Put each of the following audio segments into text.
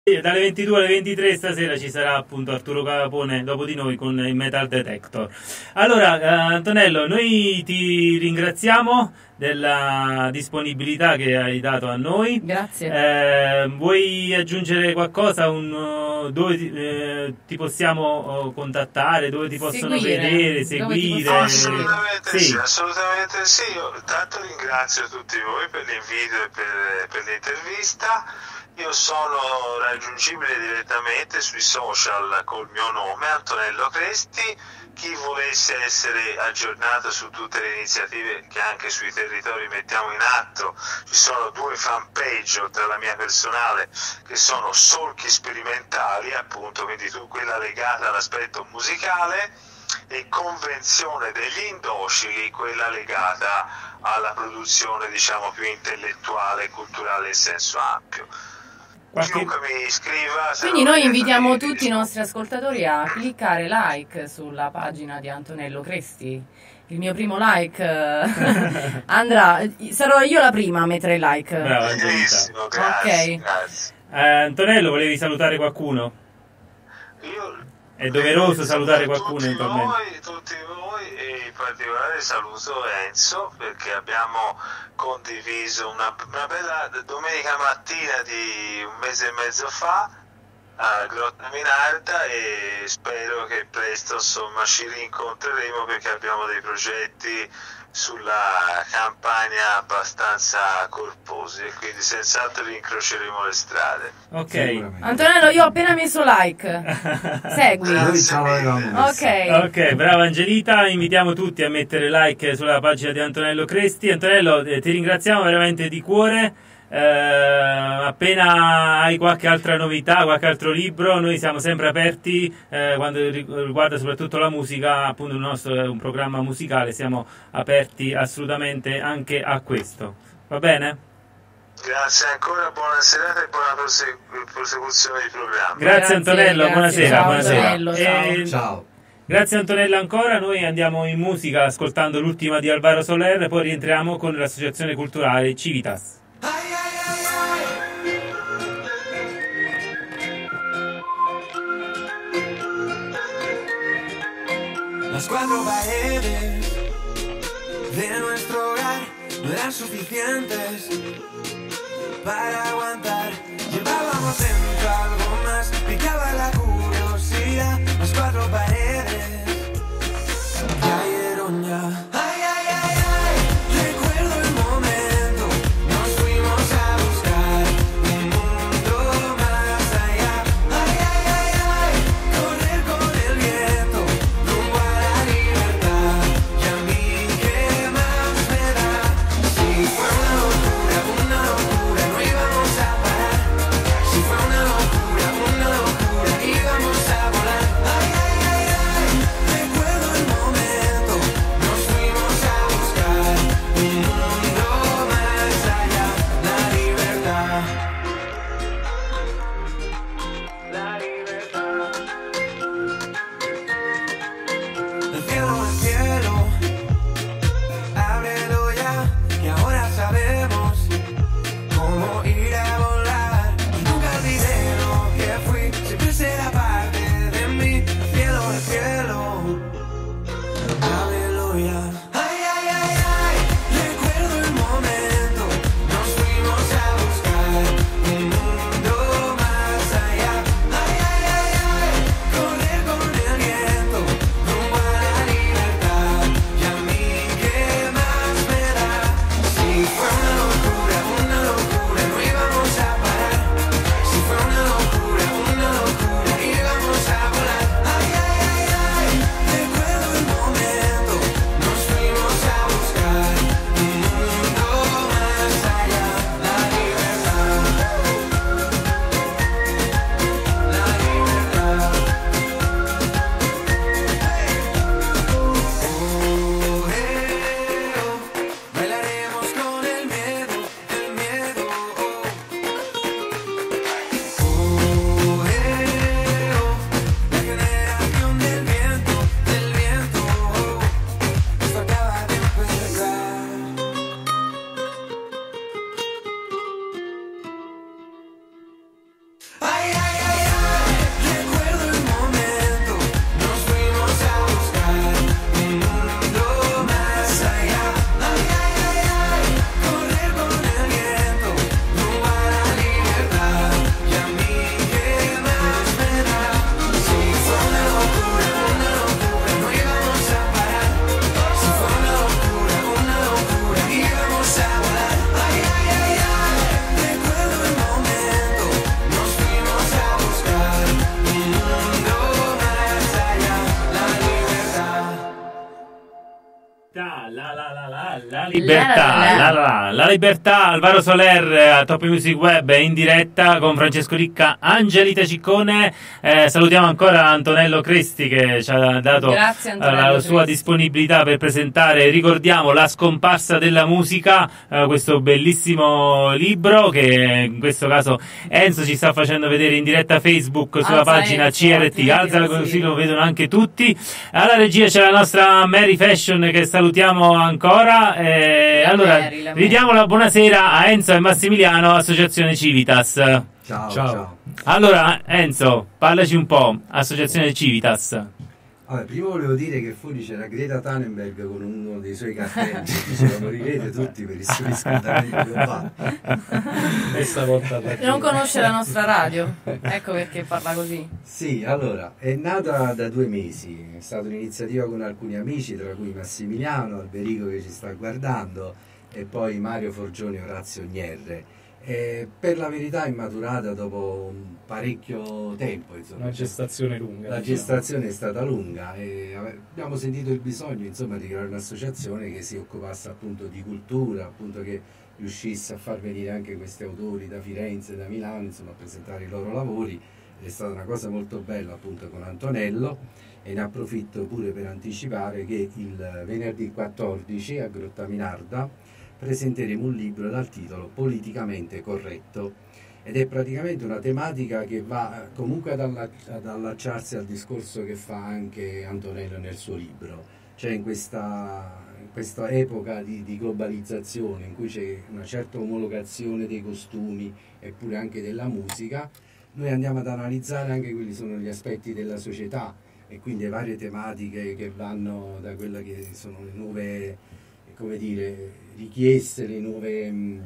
Dalle 22 alle 23 stasera ci sarà appunto Arturo Capone dopo di noi con il Metal Detector. Allora, Antonello, noi ti ringraziamo della disponibilità che hai dato a noi. Grazie. Vuoi aggiungere qualcosa? Dove ti possiamo contattare? Dove ti possono vedere, seguire? Assolutamente sì, assolutamente sì. Io tanto ringrazio tutti voi per l'invito e per l'intervista. Io sono raggiungibile direttamente sui social col mio nome, Antonello Cresti. Chi volesse essere aggiornato su tutte le iniziative che anche sui territori mettiamo in atto, ci sono 2 fanpage oltre alla mia personale che sono Solchi Sperimentali, appunto, quindi quella legata all'aspetto musicale, e Convenzione degli Indocili, quella legata alla produzione diciamo più intellettuale e culturale in senso ampio. Chiunque mi iscriva. Quindi noi invitiamo tutti i nostri ascoltatori a cliccare like sulla pagina di Antonello Cresti. Il mio primo like andrà, sarò io la prima a mettere like. Brava, benissimo, grazie, grazie. Antonello, volevi salutare qualcuno? È doveroso salutare qualcuno tutti voi, e in particolare saluto Enzo perché abbiamo condiviso una bella domenica mattina di un mese e mezzo fa a Grotta Minarda, e spero che presto insomma ci rincontreremo perché abbiamo dei progetti sulla campagna abbastanza corposi e quindi senz'altro incroceremo le strade. Ok, Antonello, io ho appena messo like. Segui. Ok, brava Angelita, invitiamo tutti a mettere like sulla pagina di Antonello Cresti. Antonello, ti ringraziamo veramente di cuore. Appena hai qualche altra novità, qualche altro libro, noi siamo sempre aperti quando riguarda soprattutto la musica, appunto il nostro è un programma musicale, siamo aperti assolutamente anche a questo, va bene? Grazie ancora, buona serata e buona prosecuzione di programma. Grazie Antonello, buonasera. Ciao, Buonasera. Antonello, ciao. Grazie Antonello ancora, noi andiamo in musica ascoltando l'ultima di Alvaro Soler, poi rientriamo con l'associazione culturale Civitas. Las 4 paredes de nuestro hogar no eran suficientes para aguantar. Llevábamos dentro algo más, picaba la curiosidad. Las 4 paredes cayeron ya. Ay, ay, ay, ay, recuerdo el momento. Nos fuimos a buscar un mundo más allá. Ay, ay, ay, ay, correr con el viento rumbo a la libertad. Y a mí qué más me da. Si fue una locura, no íbamos a parar. Si fue una locura. La libertà, la libertà, Alvaro Soler a Top Music Web in diretta con Francesco Ricca, Angelita Ciccone. Salutiamo ancora Antonello Cresti che ci ha dato la sua disponibilità per presentare, ricordiamo, La scomparsa della musica, questo bellissimo libro che in questo caso Enzo ci sta facendo vedere in diretta Facebook sulla pagina Enzo, CRT. Alzala così lo vedono anche tutti. Alla regia c'è la nostra Mary Fashion che salutiamo ancora. Allora, ridiamo la buonasera a Enzo e Massimiliano, Associazione Civitas. Ciao. Allora, Enzo, parlaci un po', Associazione Civitas. Allora, prima volevo dire che fuori c'era Greta Thunberg con uno dei suoi cartelli, ce lo rirete tutti per il suo riscaldamento globale. Questa volta non conosce la nostra radio, ecco perché parla così. Sì, allora, è nata da 2 mesi, è stata un'iniziativa con alcuni amici, tra cui Massimiliano, Alberico che ci sta guardando, e poi Mario Forgioni e Orazio Gnerre. Per la verità è maturata dopo un parecchio tempo, insomma. Una gestazione lunga. La gestazione è stata lunga e abbiamo sentito il bisogno, insomma, di creare un'associazione che si occupasse appunto di cultura, appunto che riuscisse a far venire anche questi autori da Firenze, da Milano, insomma, a presentare i loro lavori. Ed è stata una cosa molto bella appunto con Antonello, e ne approfitto pure per anticipare che il venerdì 14 a Grottaminarda presenteremo un libro dal titolo Politicamente corretto, ed è praticamente una tematica che va comunque ad allacciarsi al discorso che fa anche Antonello nel suo libro, cioè in questa epoca di globalizzazione in cui c'è una certa omologazione dei costumi e pure anche della musica, noi andiamo ad analizzare anche quelli sono gli aspetti della società e quindi le varie tematiche che vanno da quella che sono le nuove, come dire, richieste, le nuove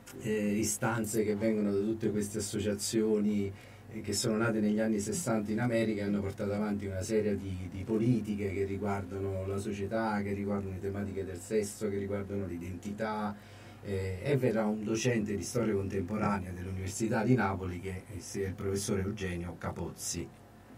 istanze che vengono da tutte queste associazioni che sono nate negli anni 60 in America e hanno portato avanti una serie di politiche che riguardano la società, che riguardano le tematiche del sesso, che riguardano l'identità, e verrà un docente di storia contemporanea dell'Università di Napoli che è il professore Eugenio Capozzi.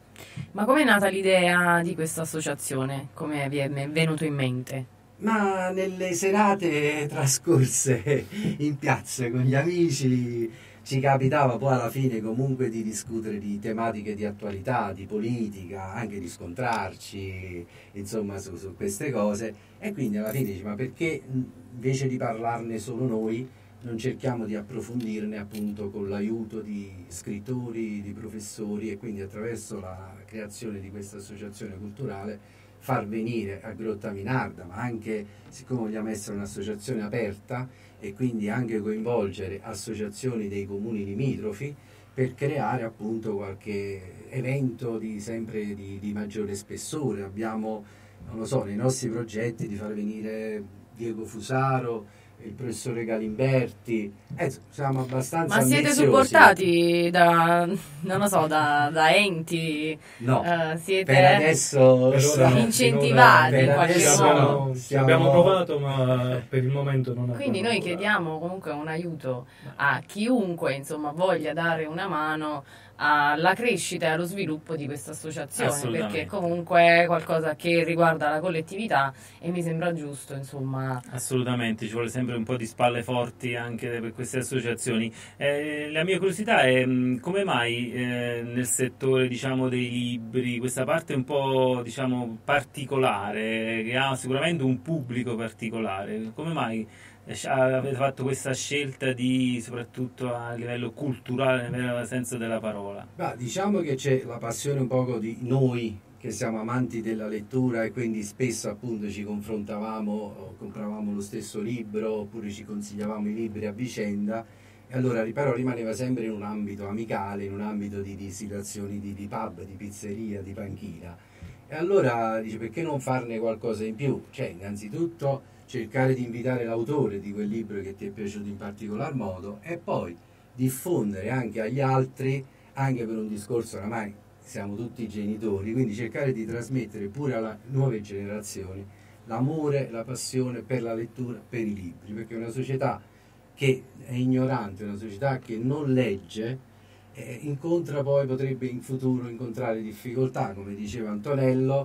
Ma com'è nata l'idea di questa associazione? Come vi è venuto in mente? Ma nelle serate trascorse in piazza con gli amici ci capitava poi alla fine comunque di discutere di tematiche di attualità, di politica, anche di scontrarci, insomma, su queste cose, e quindi alla fine dici, ma perché invece di parlarne solo noi non cerchiamo di approfondirne appunto con l'aiuto di scrittori, di professori, e quindi attraverso la creazione di questa associazione culturale far venire a Grottaminarda, ma anche, siccome vogliamo essere un'associazione aperta, e quindi anche coinvolgere associazioni dei comuni limitrofi per creare appunto qualche evento sempre di maggiore spessore. Abbiamo, non lo so, nei nostri progetti di far venire Diego Fusaro, il professore Galimberti, siamo abbastanza Ma siete ambiziosi. Supportati da, non lo so, da enti? No, siete per adesso incentivati in qualche modo? Abbiamo provato, ma per il momento non abbiamo. Quindi noi chiediamo comunque un aiuto a chiunque, insomma, voglia dare una mano alla crescita e allo sviluppo di questa associazione, perché comunque è qualcosa che riguarda la collettività e mi sembra giusto, insomma. Assolutamente, ci vuole sempre un po' di spalle forti anche per queste associazioni. La mia curiosità è come mai nel settore, diciamo, dei libri, questa parte un po', diciamo, particolare, che ha sicuramente un pubblico particolare, come mai avete fatto questa scelta soprattutto a livello culturale nel vero senso della parola? Diciamo che c'è la passione un poco di noi che siamo amanti della lettura, e quindi spesso appunto ci confrontavamo, o compravamo lo stesso libro oppure ci consigliavamo i libri a vicenda, e allora però rimaneva sempre in un ambito amicale, in un ambito di situazioni di pub, di pizzeria, di panchina. E allora dice, perché non farne qualcosa in più? Cioè, innanzitutto cercare di invitare l'autore di quel libro che ti è piaciuto in particolar modo, e poi diffondere anche agli altri, anche per un discorso, oramai siamo tutti genitori, quindi cercare di trasmettere pure alle nuove generazioni l'amore, la passione per la lettura, per i libri, perché una società che è ignorante, una società che non legge, incontra poi, potrebbe in futuro incontrare difficoltà, come diceva Antonello,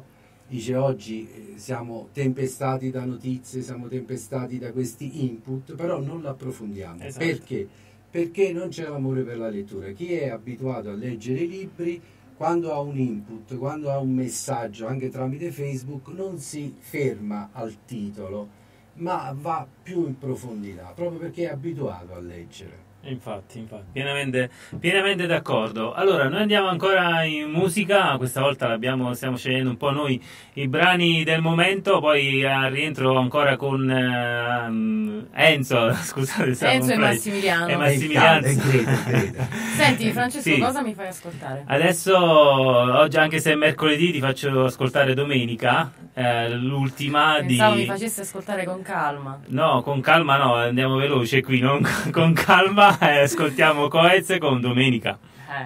dice oggi siamo tempestati da notizie, siamo tempestati da questi input, però non l'approfondiamo. Esatto. Perché? Perché non c'è l'amore per la lettura. Chi è abituato a leggere i libri, quando ha un input, quando ha un messaggio anche tramite Facebook, non si ferma al titolo, ma va più in profondità, proprio perché è abituato a leggere. Infatti, pienamente d'accordo. Allora, noi andiamo ancora in musica, questa volta stiamo scegliendo un po' noi i brani del momento, poi rientro ancora con Enzo, scusate, Enzo e Massimiliano. E Massimiliano. Crede. Senti, Francesco, Sì. cosa mi fai ascoltare? Adesso, oggi anche se è mercoledì, ti faccio ascoltare Domenica, l'ultima Pensavo di... mi facessi ascoltare con calma. No, con calma no, andiamo veloce qui, non con calma, ascoltiamo Coez con Domenica.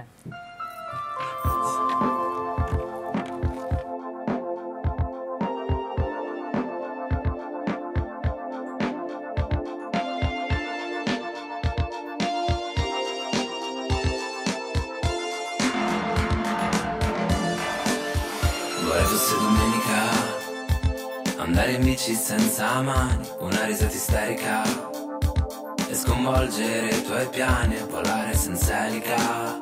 Vorrei fosse domenica, andare in bici senza mani, una risata isterica e sconvolgere i tuoi piani e volare senza elica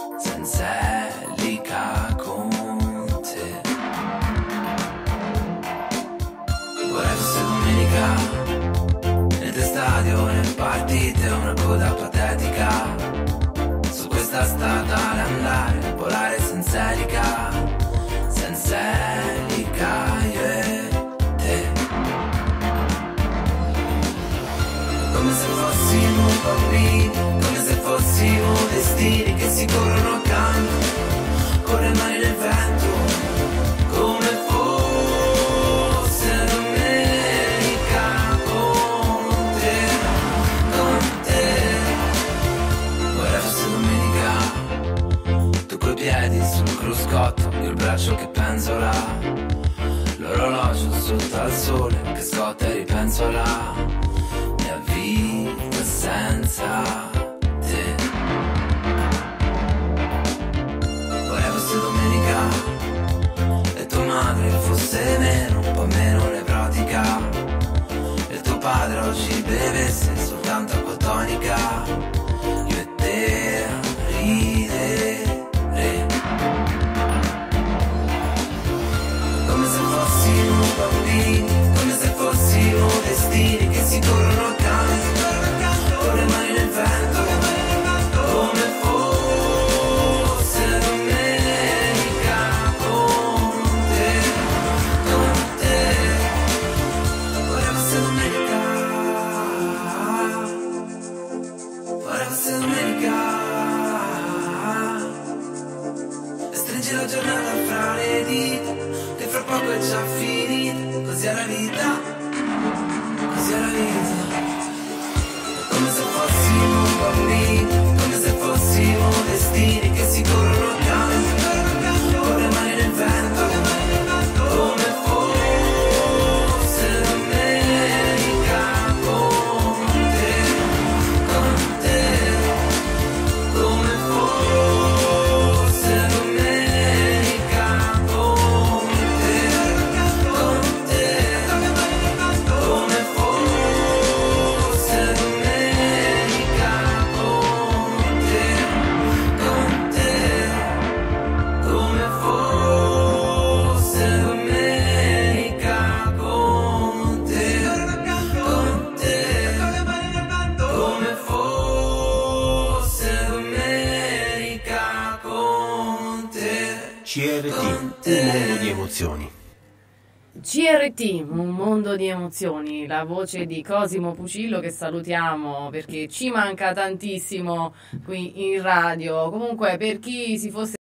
con te. Vorrei fosse domenica, niente stadio né partite, una coda patetica su questa strada da andare, volare senza elica io e te. Come se fossimo bambini, come se fossimo destini che si corrono accanto, con le mani nel vento, come fosse domenica con te. Vorrei fosse domenica, tu coi piedi sul cruscotto, io il braccio che penzola, l'orologio sotto al sole che scotta e ripenso alla mia vita senza te. Vorrei fosse domenica e tua madre fosse meno, un po' meno nevrotica, e tuo padre oggi bevesse soltanto acqua tonica, io e te a ridere. Come se fossimo bambini, come se fossimo destini che si corrono accanto, con le mani nel vento, come fosse domenica con te. Vorrei fosse domenica, vorrei fosse domenica, e stringi la giornata fra le dita, che fra poco è già finita, così è la vita, così è la vita. Come se fossimo bambini, come se fossimo destini che si corrono accanto, con le mani nel vento, come fosse domenica con te, come fosse domenica con te, come fosse domenica con te, come fosse domenica con te, come fosse domenica con te. CRT, un mondo di emozioni. CRT, un mondo di emozioni, la voce di Cosimo Pucillo che salutiamo perché ci manca tantissimo qui in radio. Comunque, per chi si fosse